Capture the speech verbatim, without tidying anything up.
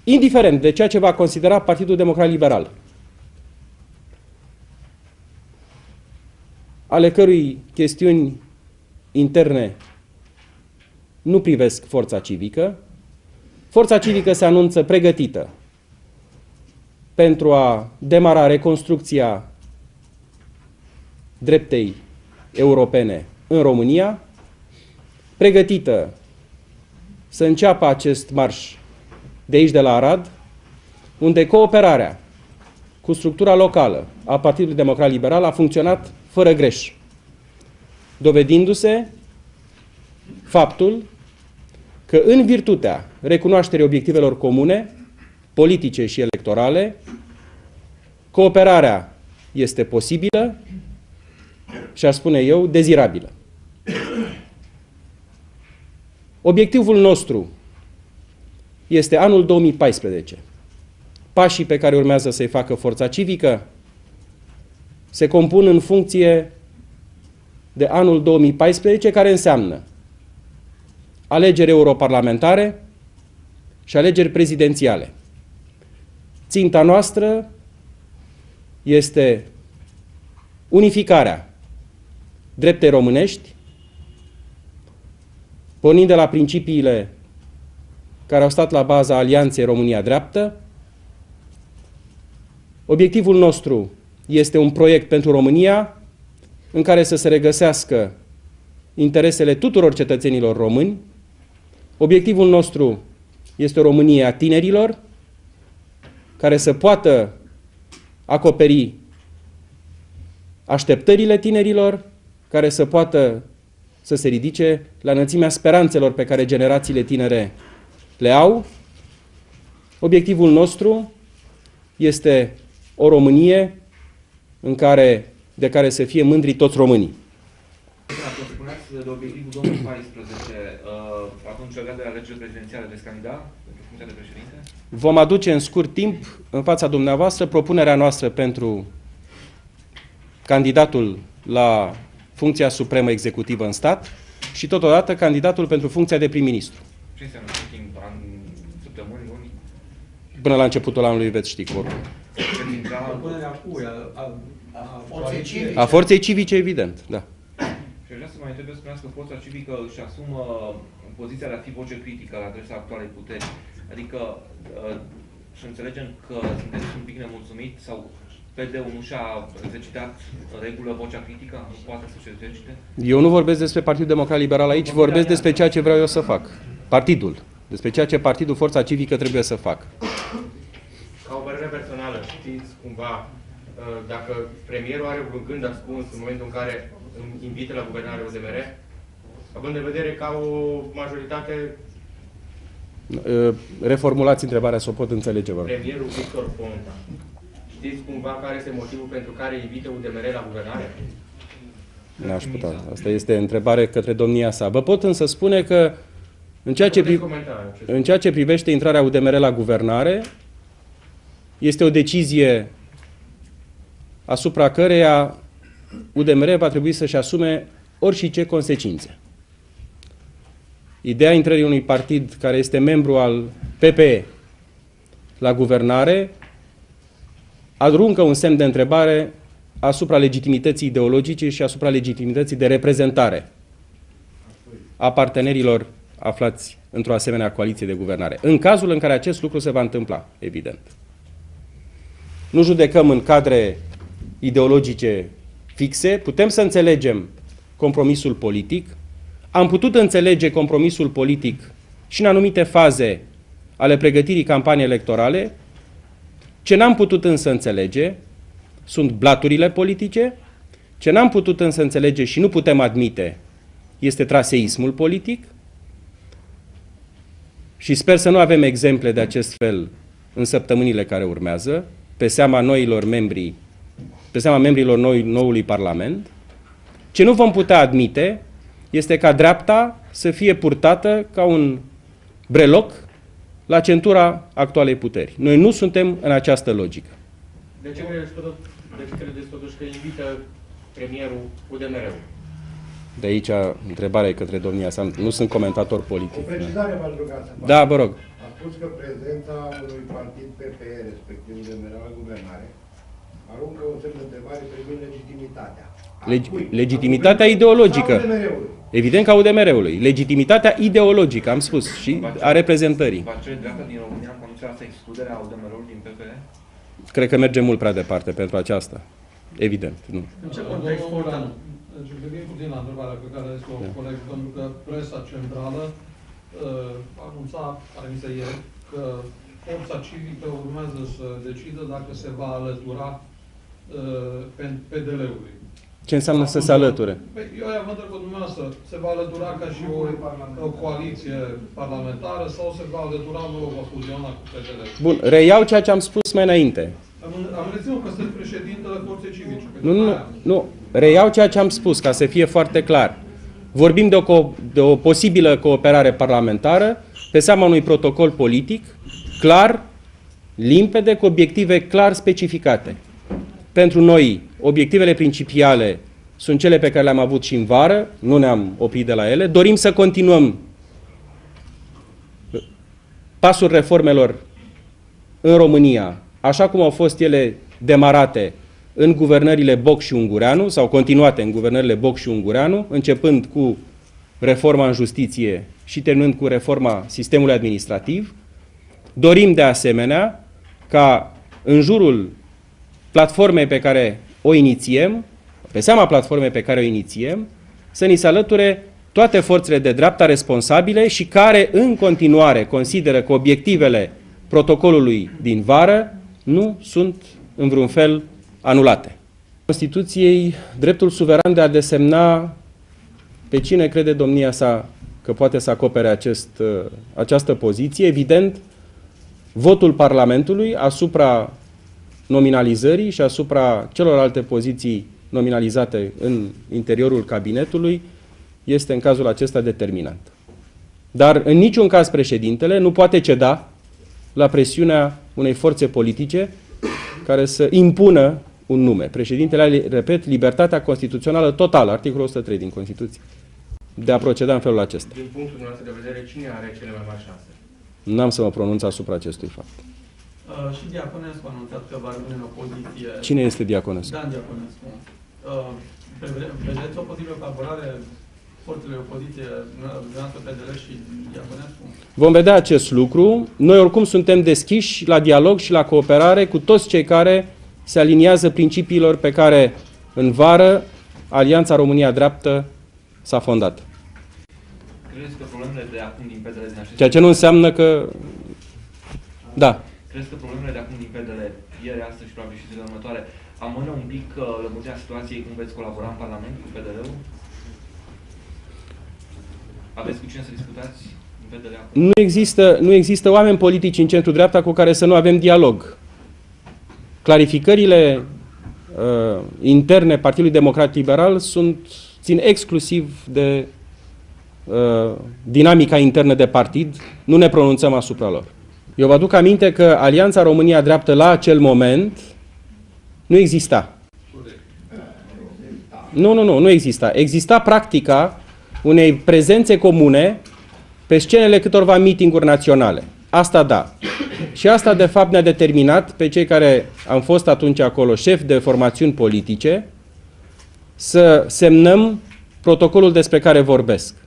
indiferent de ceea ce va considera Partidul Democrat Liberal, ale cărui chestiuni interne nu privesc forța civică. Forța civică se anunță pregătită pentru a demara reconstrucția dreptei europene în România, pregătită să înceapă acest marș de aici, de la Arad, unde cooperarea cu structura locală a Partidului Democrat Liberal a funcționat fără greș, dovedindu-se faptul că în virtutea recunoașterii obiectivelor comune, politice și electorale, cooperarea este posibilă și, aș spune eu, dezirabilă. Obiectivul nostru este anul două mii paisprezece. Pașii pe care urmează să-i facă forța civică se compun în funcție de anul două mii paisprezece, care înseamnă alegeri europarlamentare și alegeri prezidențiale. Ținta noastră este unificarea dreptei românești, pornind de la principiile care au stat la baza Alianței România Dreaptă. Obiectivul nostru este un proiect pentru România în care să se regăsească interesele tuturor cetățenilor români. Obiectivul nostru este o Românie a tinerilor, care să poată acoperi așteptările tinerilor, care să poată să se ridice la înălțimea speranțelor pe care generațiile tinere le au. Obiectivul nostru este o Românie în care, de care să fie mândri toți românii. Dacă spuneați de obiectivul două mii paisprezece, atunci legat de alegeri prezidențiale, veți candida pentru funcția de președinte? Vom aduce în scurt timp în fața dumneavoastră propunerea noastră pentru candidatul la funcția supremă executivă în stat și totodată candidatul pentru funcția de prim-ministru. Ce înseamnă în timp, an, săptămâni, luni? Până la începutul anului veți ști cu oricum. Propunerea cui? A forței civice, evident, da. Și aș vrea să mai întreb, spuneați că forța civică își asumă poziția de a fi voce critică la adresa actualei puteri. Adică să înțelegem că sunteți un pic nemulțumit sau P D-ul nu și-a exercitat în regulă vocea critică? Nu poate să-și exercite? Eu nu vorbesc despre Partidul Democrat Liberal aici, vorbesc despre ceea ce vreau eu să fac. Partidul. Despre ceea ce Partidul Forța Civică trebuie să facă. Ca o părere personală, știți cumva dacă premierul are un gând ascuns în momentul în care invită la guvernare U D M R? Având în vedere ca o majoritate... Reformulați întrebarea, să o pot înțelege, vă rog. Premierul Victor Ponta. Știți cumva care este motivul pentru care invită U D M R la guvernare? N-aș putea. Asta este întrebare către domnia sa. Vă pot însă spune că în ceea ce, pri... în ceea ce privește intrarea U D M R la guvernare, este o decizie asupra căreia U D M R va trebui să-și asume orice consecințe. Ideea intrării unui partid care este membru al P P E la guvernare aruncă un semn de întrebare asupra legitimității ideologice și asupra legitimității de reprezentare a partenerilor aflați într-o asemenea coaliție de guvernare. În cazul în care acest lucru se va întâmpla, evident. Nu judecăm în cadre ideologice fixe, putem să înțelegem compromisul politic. Am putut înțelege compromisul politic și în anumite faze ale pregătirii campaniei electorale. Ce n-am putut însă înțelege sunt blaturile politice, ce n-am putut însă înțelege și nu putem admite este traseismul politic și sper să nu avem exemple de acest fel în săptămânile care urmează, pe seama noilor membri, pe seama membrilor noi, noului Parlament. Ce nu vom putea admite este ca dreapta să fie purtată ca un breloc la centura actualei puteri. Noi nu suntem în această logică. De ce credeți, de ce credeți totuși că invită premierul U D M R-ul? De aici întrebarea e către domnia sa. Nu sunt comentator politic. O precizare v-aș ruga să fac. Da, vă rog. spus că prezența unui partid P P E, respectiv U D M R la guvernare, aruncă un semn de întrebare privind legitimitatea. Leg legitimitatea ideologică. Evident, ca U D M R-ului. Legitimitatea ideologică, am spus, și a reprezentării. Va cere dreapta din România în condiția asta excluderea U D M R-ului din P P E? Cred că merge mult prea departe pentru aceasta. Evident, nu. În ce context portăm? Deci, gândim puțin la întrebarea pe care a zis-o Da. colegul, pentru că presa centrală uh, anunța, care mi se ieri, că forța civică urmează să decidă dacă se va alătura uh, P D L-ului. Ce înseamnă să se alăture? Păi, eu aia vă întreb cu dumneavoastră, se va alătura ca și o, o coaliție parlamentară sau se va alătura, nu o va fuziona cu P D L? Bun, reiau ceea ce am spus mai înainte. Am, am reținut că sunteți președintele Forței Civice. Nu, nu, nu. Reiau ceea ce am spus, ca să fie foarte clar. Vorbim de o, de o posibilă cooperare parlamentară pe seama unui protocol politic clar, limpede, cu obiective clar specificate. Pentru noi, obiectivele principiale sunt cele pe care le-am avut și în vară, nu ne-am oprit de la ele. Dorim să continuăm pasul reformelor în România, așa cum au fost ele demarate în guvernările Boc și Ungureanu, sau continuate în guvernările Boc și Ungureanu, începând cu reforma în justiție și terminând cu reforma sistemului administrativ. Dorim de asemenea ca în jurul platformei pe care o inițiem, pe seama platformei pe care o inițiem, să ni se alăture toate forțele de dreapta responsabile și care în continuare consideră că obiectivele protocolului din vară nu sunt în vreun fel anulate. Constituției dreptul suveran de a desemna pe cine crede domnia sa că poate să acopere acest, această poziție. Evident, votul Parlamentului asupra nominalizării și asupra celorlalte poziții nominalizate în interiorul cabinetului este în cazul acesta determinant. Dar în niciun caz președintele nu poate ceda la presiunea unei forțe politice care să impună un nume. Președintele are, repet, libertatea constituțională totală, articolul o sută trei din Constituție, de a proceda în felul acesta. Din punctul nostru de vedere, cine are cele mai mari șanse? N-am să mă pronunț asupra acestui fapt. Uh, și Diaconescu a anunțat că va rămâne în opoziție. Cine este Diaconescu? Dan Diaconescu. Uh, vedeți o posibilă colaborare forțele opoziție, dumneavoastră P D L și Diaconescu? Vom vedea acest lucru. Noi oricum suntem deschiși la dialog și la cooperare cu toți cei care se aliniază principiilor pe care în vară Alianța România Dreaptă s-a fondat. Credeți că problemele de acum din P D L din acest... Ceea ce nu înseamnă că... Da. Credeți că problemele de acum din P D L, ieri, astăzi și probabil și zilele următoare, amână un pic uh, lămurirea situației cum veți colabora în Parlament cu P D L-ul? Aveți cu cine să discutați în P D L acum? Nu există, nu există oameni politici în centru-dreapta cu care să nu avem dialog. Clarificările uh, interne Partidului Democrat Liberal sunt, țin exclusiv de uh, dinamica internă de partid. Nu ne pronunțăm asupra lor. Eu vă aduc aminte că Alianța România Dreaptă la acel moment nu exista. Nu, nu, nu, nu exista. Exista practica unei prezențe comune pe scenele câtorva meeting-uri naționale. Asta da. Și asta de fapt ne-a determinat pe cei care am fost atunci acolo șefi de formațiuni politice să semnăm protocolul despre care vorbesc.